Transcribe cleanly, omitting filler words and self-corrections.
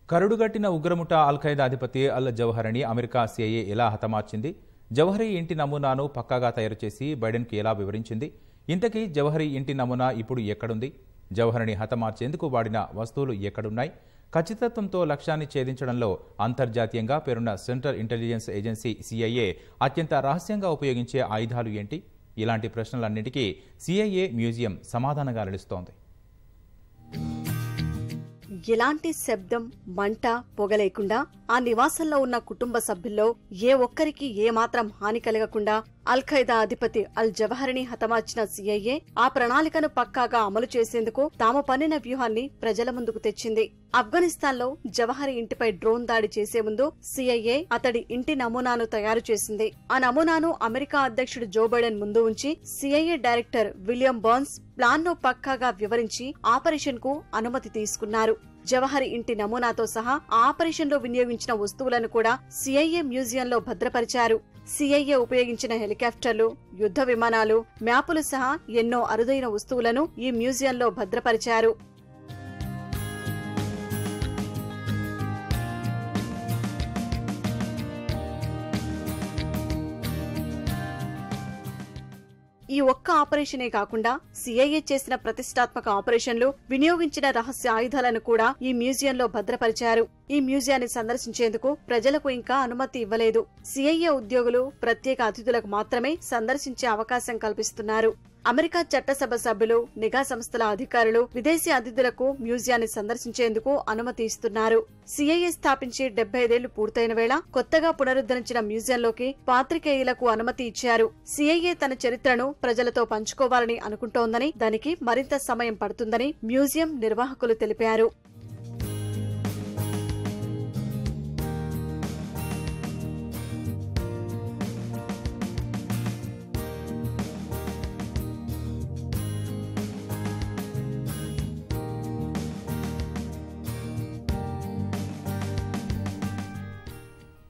కరుడుగట్టిన ఉగ్రముఠ అల్-ఖైదా అధిపతి అల్ జవహర్ని America CIA ఎలా హతమార్చింది? జవహరి ఇంటి నమూనాను పక్కాగా తయారు చేసి బైడెన్కి ఎలా వివరించింది? ఇంతకీ జవహరి ఇంటి నమూనా ఇప్పుడు ఎక్కడుంది? జవహర్ని హతమార్చేందుకు వాడిన వస్తువులు ఎక్కడున్నాయి? ఖచ్చితత్వంతో లక్ష్యాన్ని ఛేదించడంలో అంతర్జాతీయంగా పేరున్న సెంట్రల్ ఇంటెలిజెన్స్ ఏజెన్సీ సిఐఏ అత్యంత రహస్యంగా ఉపయోగించే ఆయుధాలు ఏంటి? ఇలాంటి ప్రశ్నలన్నింటికీ సిఐఏ మ్యూజియం సమాధానంగా నిలుస్తోంది. ఎలాంటి శబ్దం, మంట, పొగ లేకుండా ఆ నివాసంలో ఉన్న కుటుంబ సభ్యుల్లో ఏ ఒక్కరికి ఏమాత్రం హాని కలగకుండా అల్-ఖైదా అధిపతి అల్ జవహర్ని హతమార్చిన సిఐఏ ఆ ప్రణాళికను పక్కాగా అమలు చేసేందుకు తాము పన్నిన వ్యూహాన్ని ప్రజల ముందుకు తెచ్చింది. ఆఫ్ఘనిస్తాన్లో జవహరి ఇంటిపై డ్రోన్ దాడి చేసే ముందు సిఐఏ అతడి ఇంటి నమూనాను తయారు చేసింది. ఆ నమూనాను అమెరికా అధ్యక్షుడు జో బైడెన్ ముందు ఉంచి CIA director William Burns plan ను పక్కాగా వివరించి ఆపరేషన్ కు అనుమతి తీసుకున్నారు. జవహరి ఇంటి నమూనాతో సహా ఆపరేషన్ లో వినియోగించిన వస్తువులను కూడా సిఐఏ మ్యూజియంలో భద్రపరిచారు. సిఐఏ ఉపయోగించిన హెలికాప్టర్లు, యుద్ధ విమానాలు, మ్యాపులు సహా ఎన్నో అరుదైన వస్తువులను ఈ మ్యూజియంలో భద్రపరిచారు. ఈ ఒక్క ఆపరేషనే కాకుండా సిఐఏ చేసిన ప్రతిష్టాత్మక ఆపరేషన్లు, వినియోగించిన రహస్య ఆయుధాలను కూడా ఈ మ్యూజియంలో భద్రపరిచారు. ఈ మ్యూజియాన్ని సందర్శించేందుకు ప్రజలకు ఇంకా అనుమతి ఇవ్వలేదు. సిఐఏ ఉద్యోగులు, ప్రత్యేక అతిథులకు మాత్రమే సందర్శించే అవకాశం కల్పిస్తున్నారు. అమెరికా చట్టసభ సభ్యులు, నిఘా సంస్థల అధికారులు, విదేశీ అతిథులకు మ్యూజియాన్ని సందర్శించేందుకు అనుమతి ఇస్తున్నారు. సిఐఏ స్థాపించి 75 ఏళ్లు పూర్తయిన వేళ కొత్తగా పునరుద్ధరించిన మ్యూజియంలోకి పాత్రికేయులకు అనుమతి ఇచ్చారు. సిఐఏ తన చరిత్రను ప్రజలతో పంచుకోవాలని అనుకుంటోందని, దానికి మరింత సమయం పడుతుందని మ్యూజియం నిర్వాహకులు తెలిపారు.